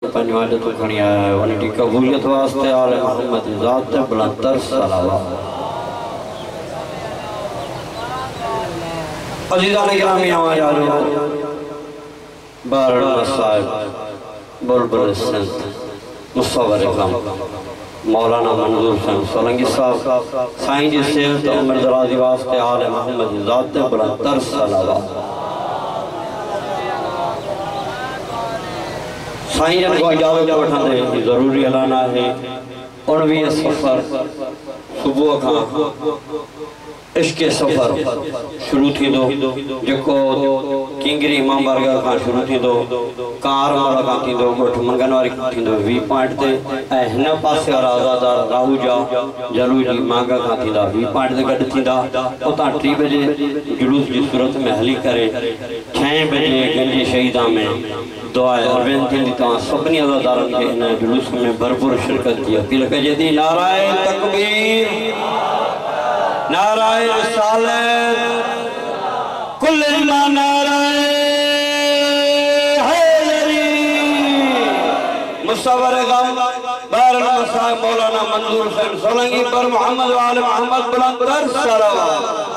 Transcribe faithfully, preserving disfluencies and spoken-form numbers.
پنجوانجہ تو کھڑی آیا ہے ونٹی قبولیت واسطے آل محمد ذات بلندر صلوات عزیزان گرامی آواز آلو بارڑ صاحب بلبل سنت مصور اکرام مولانا منظور حسین سولنگی صاحب سائیں جی صحت عمر درازی واسطے آل محمد ذات بلندر صلوات سائیں جن کو اجازت اٹھا دے ضروری اعلانہ ہے انوی سفر صبح کا عشق سفر شروع تھی دو جکو کنگری امام بارگاہ کا شروع تھی دو کار مولا کا تھی دو گھٹ منگنواری تھی دو وی پوائنٹ دے اہن پاسے اور آزادار راہو جا جلو جی مانگا کا تھی دا وی پوائنٹ دے گھٹ تھی دا اتاں ٹری بجے جلوس جی صورت میں حلی کرے چھیں بجے گنجی شہیدہ میں دعائے اور بینتیں دیتا ہوں سبنی عزادارن کے انہیں جلوس میں بھرپور شرکت کیا اپیل کہ جدی نعرہ تکبیر نعرہ رسالت کل ایمان نعرہ حیدری مصور غم بار المصاحب مولانا منظور حسین سولنگی پر محمد و آل محمد بلندر صلوات